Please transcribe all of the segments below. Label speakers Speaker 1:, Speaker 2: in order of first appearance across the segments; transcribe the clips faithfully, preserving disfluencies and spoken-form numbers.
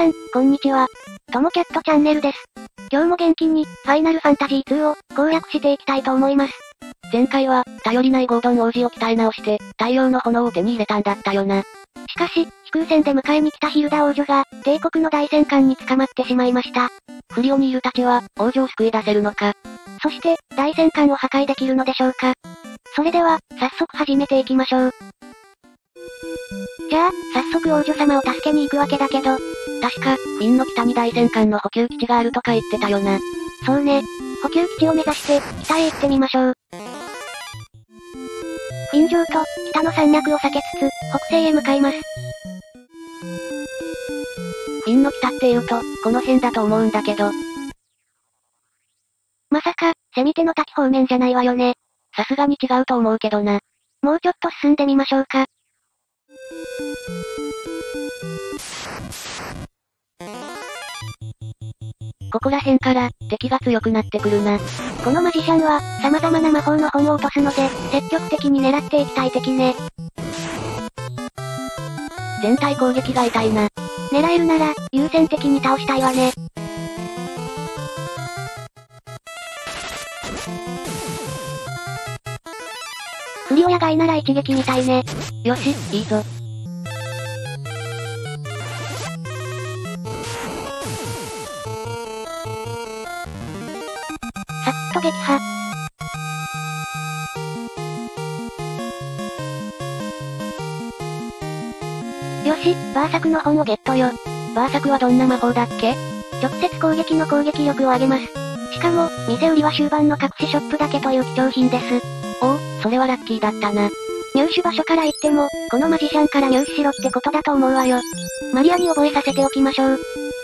Speaker 1: さん、こんにちは。ともキャットチャンネルです。今日も元気に、ファイナルファンタジーツーを攻略していきたいと思います。
Speaker 2: 前回は、頼りないゴードン王子を鍛え直して、太陽の炎を手に入れたんだったよな。
Speaker 1: しかし、飛空戦で迎えに来たヒルダ王女が、帝国の大戦艦に捕まってしまいました。
Speaker 2: フリオニールたちは、王女を救い出せるのか。
Speaker 1: そして、大戦艦を破壊できるのでしょうか。それでは、早速始めていきましょう。じゃあ、早速王女様を助けに行くわけだけど、
Speaker 2: 確か、フィンの北に大戦艦の補給基地があるとか言ってたよな。
Speaker 1: そうね。補給基地を目指して、北へ行ってみましょう。フィン城と、北の山脈を避けつつ、北西へ向かいます。
Speaker 2: フィンの北って言うと、この辺だと思うんだけど。
Speaker 1: まさか、セミテの滝方面じゃないわよね。
Speaker 2: さすがに違うと思うけどな。
Speaker 1: もうちょっと進んでみましょうか。
Speaker 2: ここら辺から、敵が強くなってくるな。
Speaker 1: このマジシャンは、様々な魔法の本を落とすので、積極的に狙っていきたい敵ね。
Speaker 2: 全体攻撃が痛いな。
Speaker 1: 狙えるなら、優先的に倒したいわね。フリオやガイなら一撃みたいね。
Speaker 2: よし、いいぞ。
Speaker 1: サクッと撃破。よし、バーサクの本をゲットよ。
Speaker 2: バーサクはどんな魔法だっけ？
Speaker 1: 直接攻撃の攻撃力を上げます。しかも、店売りは終盤の隠しショップだけという貴重品です。
Speaker 2: おお、それはラッキーだったな。
Speaker 1: 入手場所から言っても、このマジシャンから入手しろってことだと思うわよ。マリアに覚えさせておきましょう。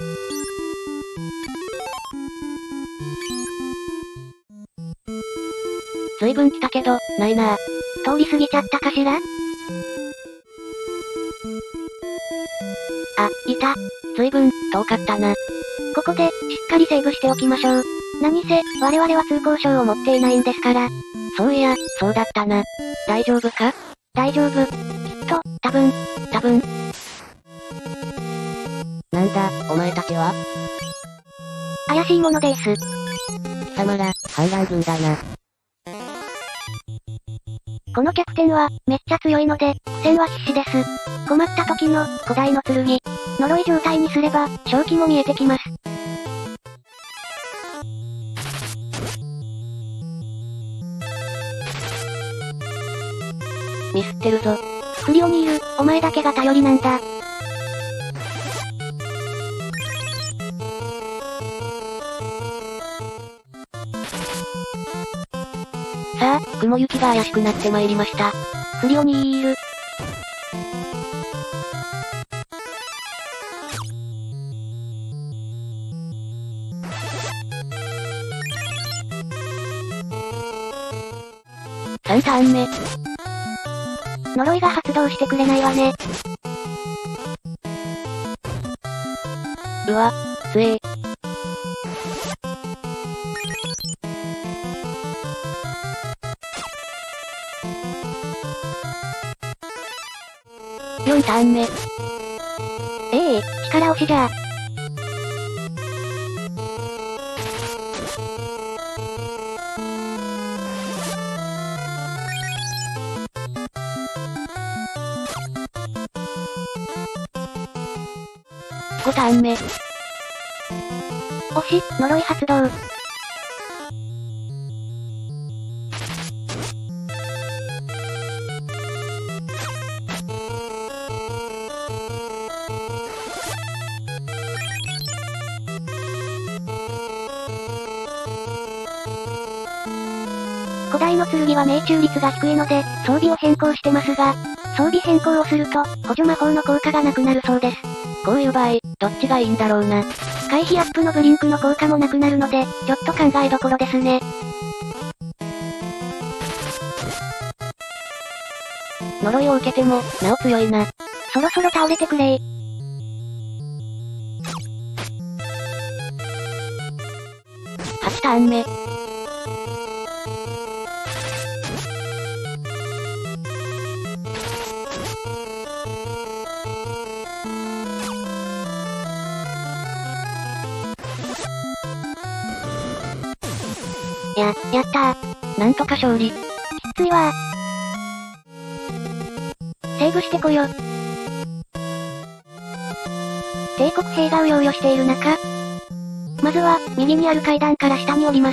Speaker 2: 随分来たけど、ないなぁ。
Speaker 1: 通り過ぎちゃったかしら？あ、いた。
Speaker 2: 随分、遠かったな。
Speaker 1: ここで、しっかりセーブしておきましょう。何せ、我々は通行証を持っていないんですから。
Speaker 2: そういや、そうだったな。大丈夫か？
Speaker 1: 大丈夫。きっと、多分、
Speaker 2: 多分。なんだ、お前たちは？
Speaker 1: 怪しいものです。
Speaker 2: 貴様ら、反乱軍だな。
Speaker 1: このキャプテンは、めっちゃ強いので、苦戦は必至です。困った時の、古代の剣。呪い状態にすれば、正気も見えてきます。
Speaker 2: ミスってるぞ。
Speaker 1: フリオニール、お前だけが頼りなんだ。
Speaker 2: さあ、雲行きが怪しくなってまいりました。
Speaker 1: フリオニール。
Speaker 2: さんターン目。
Speaker 1: 呪いが発動してくれないわね。
Speaker 2: うわ、つえー。よんターン目。
Speaker 1: ええ、力押しじゃあ。
Speaker 2: ごターン目。
Speaker 1: 押し、呪い発動。古代の剣は命中率が低いので、装備を変更してますが、装備変更をすると、補助魔法の効果がなくなるそうです。
Speaker 2: こういう場合、どっちがいいんだろうな。
Speaker 1: 回避アップのブリンクの効果もなくなるので、ちょっと考えどころですね。
Speaker 2: 呪いを受けても、なお強いな。
Speaker 1: そろそろ倒れてくれー。
Speaker 2: はちターン目。
Speaker 1: や、やったー。
Speaker 2: なんとか勝利。き
Speaker 1: ついわー。セーブしてこよ。帝国兵がうようよしている中、まずは、右にある階段から下に降ります。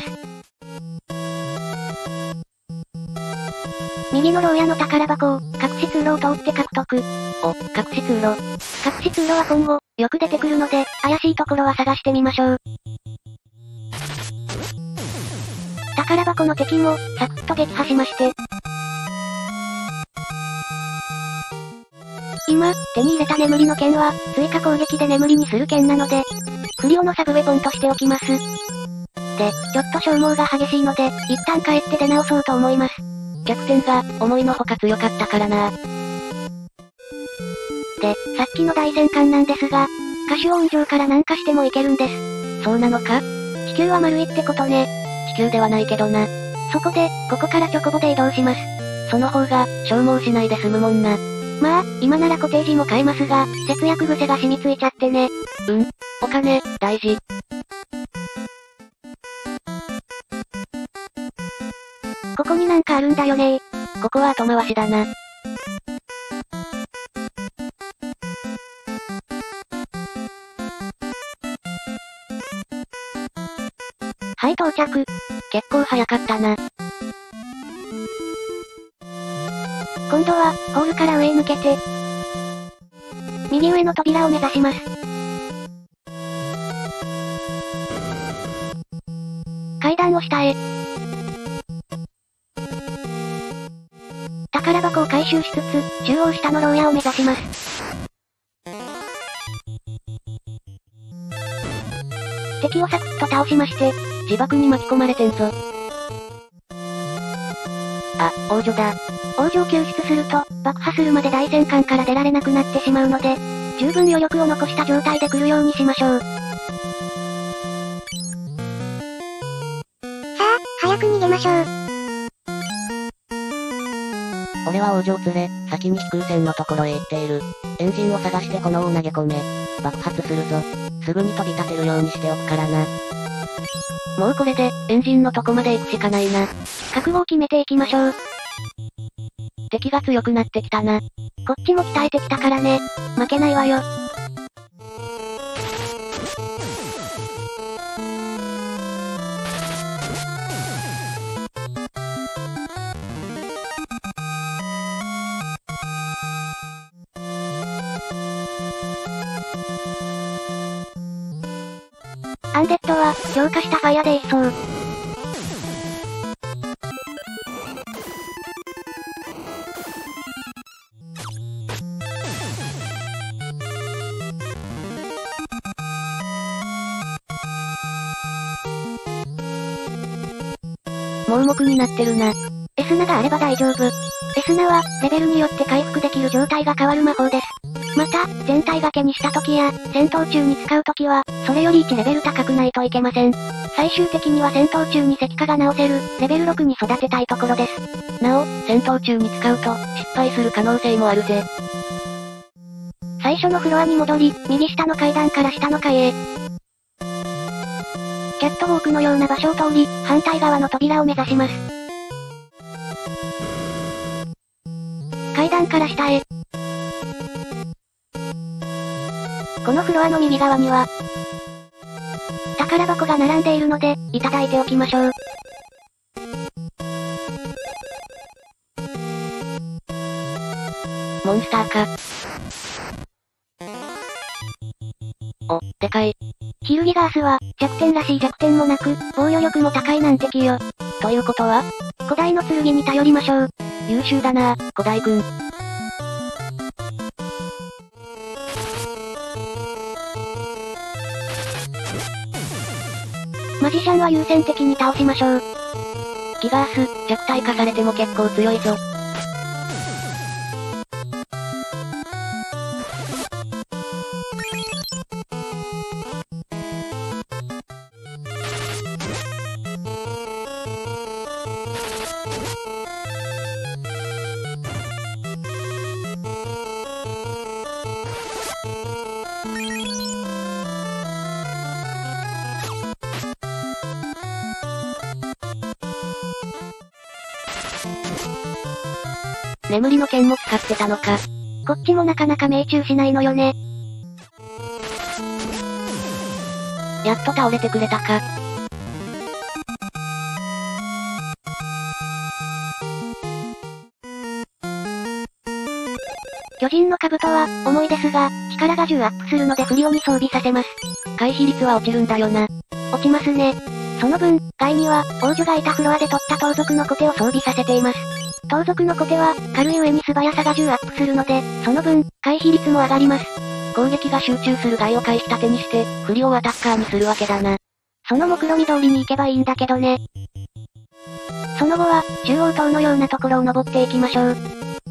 Speaker 1: 右の牢屋の宝箱を、隠し通路を通って獲得。
Speaker 2: お、隠し通路。
Speaker 1: 隠し通路は今後、よく出てくるので、怪しいところは探してみましょう。宝箱の敵も、サクッと撃破しまして。今、手に入れた眠りの剣は、追加攻撃で眠りにする剣なので、フリオのサブウェポンとしておきます。で、ちょっと消耗が激しいので、一旦帰って出直そうと思います。
Speaker 2: 弱点が、思いのほか強かったからな。
Speaker 1: で、さっきの大戦艦なんですが、カシュオン城から南下しても行けるんです。
Speaker 2: そうなのか？
Speaker 1: 地球は丸いってことね。
Speaker 2: 地球ではないけどな。
Speaker 1: そこで、ここからチョコボで移動します。
Speaker 2: その方が、消耗しないで済むもんな。
Speaker 1: まあ、今ならコテージも買えますが、節約癖が染みついちゃってね。
Speaker 2: うん。お金、大事。
Speaker 1: ここになんかあるんだよねー。
Speaker 2: ここは後回しだな。
Speaker 1: はい、到着。
Speaker 2: 結構早かったな。
Speaker 1: 今度は、ホールから上へ抜けて、右上の扉を目指します。階段を下へ。宝箱を回収しつつ、中央下の牢屋を目指します。敵をサクッと倒しまして、
Speaker 2: 自爆に巻き込まれてんぞ。あ、王女だ。
Speaker 1: 王女を救出すると、爆破するまで大戦艦から出られなくなってしまうので、十分余力を残した状態で来るようにしましょう。さあ、早く逃げましょう。
Speaker 2: 俺は王女を連れ、先に飛空船のところへ行っている。エンジンを探してこのを投げ込め。爆発するぞ。すぐに飛び立てるようにしておくからな。もうこれで、エンジンのとこまで行くしかないな。
Speaker 1: 覚悟を決めていきましょう。
Speaker 2: 敵が強くなってきたな。
Speaker 1: こっちも鍛えてきたからね。負けないわよ。アンデッドは、強化したファイアで一掃。
Speaker 2: 盲目になってるな。
Speaker 1: エスナがあれば大丈夫。エスナは、レベルによって回復できる状態が変わる魔法です。また、全体掛けにした時や、戦闘中に使う時は、それよりいちレベル高くないといけません。最終的には戦闘中に石化が直せる、レベルろくに育てたいところです。
Speaker 2: なお、戦闘中に使うと、失敗する可能性もあるぜ。
Speaker 1: 最初のフロアに戻り、右下の階段から下の階へ。キャットウォークのような場所を通り、反対側の扉を目指します。階段から下へ。このフロアの右側には、宝箱が並んでいるので、いただいておきましょう。
Speaker 2: モンスターか。お、でかい。
Speaker 1: ヒルギガースは、弱点らしい弱点もなく、防御力も高い難敵よ。
Speaker 2: ということは？
Speaker 1: 古代の剣に頼りましょう。
Speaker 2: 優秀だな、古代君。
Speaker 1: マジシャンは優先的に倒しましょう。
Speaker 2: ギガース、弱体化されても結構強いぞ。 眠りの剣も使ってたのか。
Speaker 1: こっちもなかなか命中しないのよね。
Speaker 2: やっと倒れてくれたか。
Speaker 1: 巨人の兜は、重いですが、力がじゅうアップするので不良に装備させます。
Speaker 2: 回避率は落ちるんだよな。
Speaker 1: 落ちますね。その分、外には、王女がいたフロアで取った盗賊のコテを装備させています。盗賊のコテは、軽い上に素早さがじゅうアップするので、その分、回避率も上がります。
Speaker 2: 攻撃が集中する外を回避立てにして、不良をアタッカーにするわけだな。
Speaker 1: その目論見通りに行けばいいんだけどね。その後は、中央塔のようなところを登っていきましょう。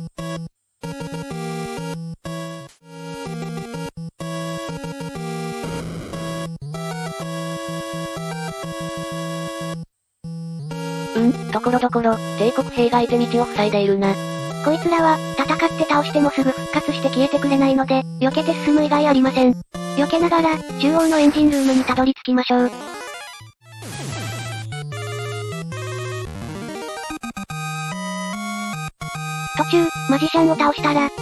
Speaker 2: うん、ところどころ、帝国兵がいて道を塞いでいるな。
Speaker 1: こいつらは、戦って倒してもすぐ復活して消えてくれないので、避けて進む以外ありません。避けながら、中央のエンジンルームにたどり着きましょう。途中、マジシャンを倒したら、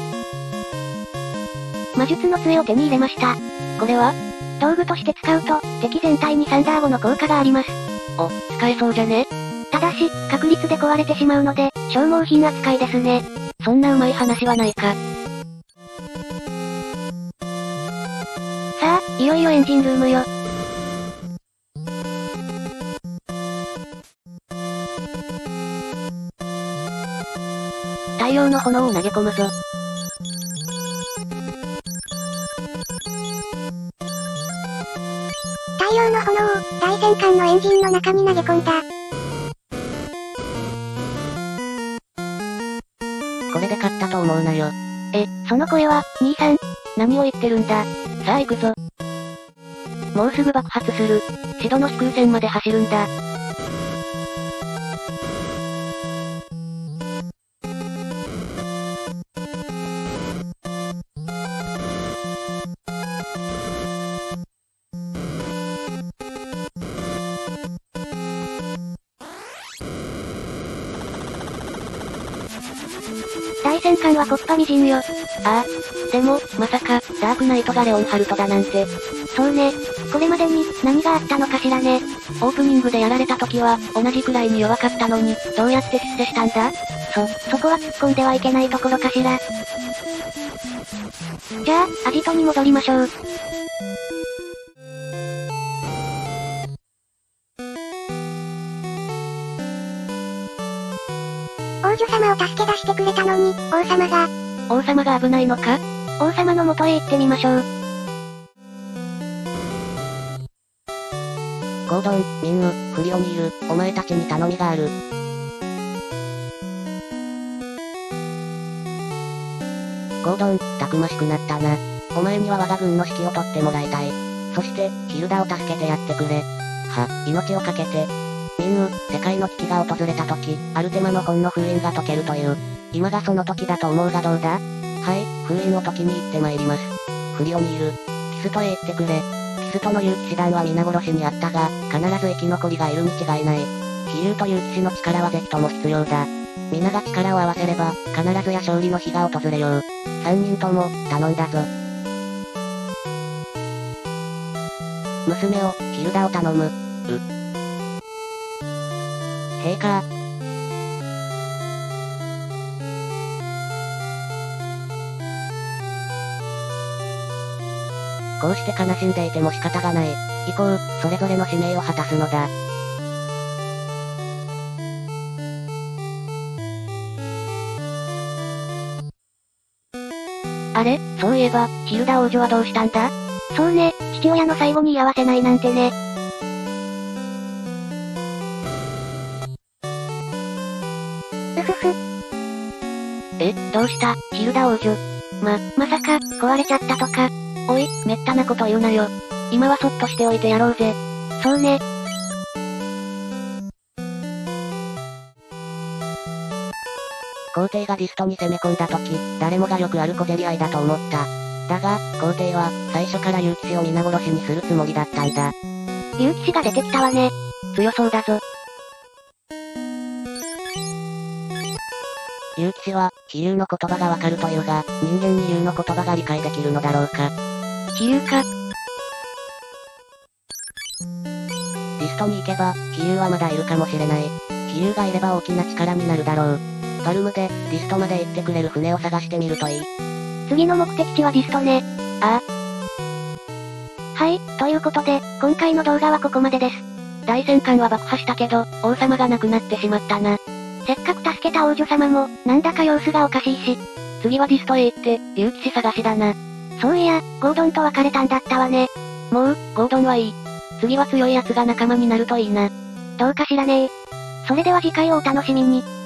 Speaker 1: 魔術の杖を手に入れました。
Speaker 2: これは
Speaker 1: 道具として使うと、敵全体にサンダーゴの効果があります。
Speaker 2: お、使えそうじゃね？
Speaker 1: ただし、確率で壊れてしまうので、消耗品扱いですね。
Speaker 2: そんなうまい話はないか。
Speaker 1: さあ、いよいよエンジンルームよ。
Speaker 2: 太陽の炎を投げ込むぞ。
Speaker 1: 太陽の炎を、大戦艦のエンジンの中に投げ込んだ。
Speaker 2: これで勝ったと思うなよ。
Speaker 1: え、その声は、兄さん。
Speaker 2: 何を言ってるんだ。さあ行くぞ。もうすぐ爆発する。シドの飛空戦まで走るんだ。
Speaker 1: 大戦艦はコスパみじんよ。あ
Speaker 2: あ。でも、まさか、ダークナイトがレオンハルトだなんて。
Speaker 1: そうね。これまでに、何があったのかしらね。
Speaker 2: オープニングでやられた時は、同じくらいに弱かったのに、どうやって出世したんだ？
Speaker 1: そ、そこは突っ込んではいけないところかしら。じゃあ、アジトに戻りましょう。王女様を助け出してくれたのに、王様が。
Speaker 2: 王様が危ないのか？
Speaker 1: 王様の元へ行ってみましょう。
Speaker 2: ゴードン、ミンム、フリオニール、お前たちに頼みがある。ゴードン、たくましくなったな。お前には我が軍の指揮を取ってもらいたい。そして、ヒルダを助けてやってくれ。は、命をかけて。ミンム、世界の危機が訪れた時、アルテマの本の封印が解けるという。今がその時だと思うがどうだ？はい、封印を解きに行ってまいります。フリオニール、キストへ行ってくれ。キストの勇騎士団は皆殺しにあったが、必ず生き残りがいるに違いない。飛勇と勇騎士の力はぜひとも必要だ。皆が力を合わせれば、必ずや勝利の日が訪れよう。三人とも、頼んだぞ。娘を、ヒルダを頼む。う。陛下。こうして悲しんでいても仕方がない。以降、それぞれの使命を果たすのだ。あれ、そういえば、ヒルダ王女はどうしたんだ？
Speaker 1: そうね、父親の最後に居合わせないなんてね。うふふ。
Speaker 2: え、どうした、ヒルダ王女。
Speaker 1: ま、まさか、壊れちゃったとか。
Speaker 2: おい、めったなこと言うなよ。今はそっとしておいてやろうぜ。
Speaker 1: そうね。
Speaker 2: 皇帝がディストに攻め込んだ時、誰もがよくある小競り合いだと思った。だが、皇帝は、最初から勇騎士を皆殺しにするつもりだったんだ。
Speaker 1: 勇騎士が出てきたわね。
Speaker 2: 強そうだぞ。 竜騎士は、飛竜の言葉がわかるというが、人間に竜の言葉が理解できるのだろうか。
Speaker 1: 飛竜か。
Speaker 2: リストに行けば、飛竜はまだいるかもしれない。飛竜がいれば大きな力になるだろう。パルムで、リストまで行ってくれる船を探してみるといい。
Speaker 1: 次の目的地はディストね。
Speaker 2: ああ。
Speaker 1: はい、ということで、今回の動画はここまでです。
Speaker 2: 大戦艦は爆破したけど、王様が亡くなってしまったな。
Speaker 1: せっかく助けた王女様も、なんだか様子がおかしいし。
Speaker 2: 次はディストへ行って、竜騎士探しだな。
Speaker 1: そういや、ゴードンと別れたんだったわね。
Speaker 2: もう、ゴードンはいい。次は強い奴が仲間になるといいな。
Speaker 1: どうか知らねえ。それでは次回をお楽しみに。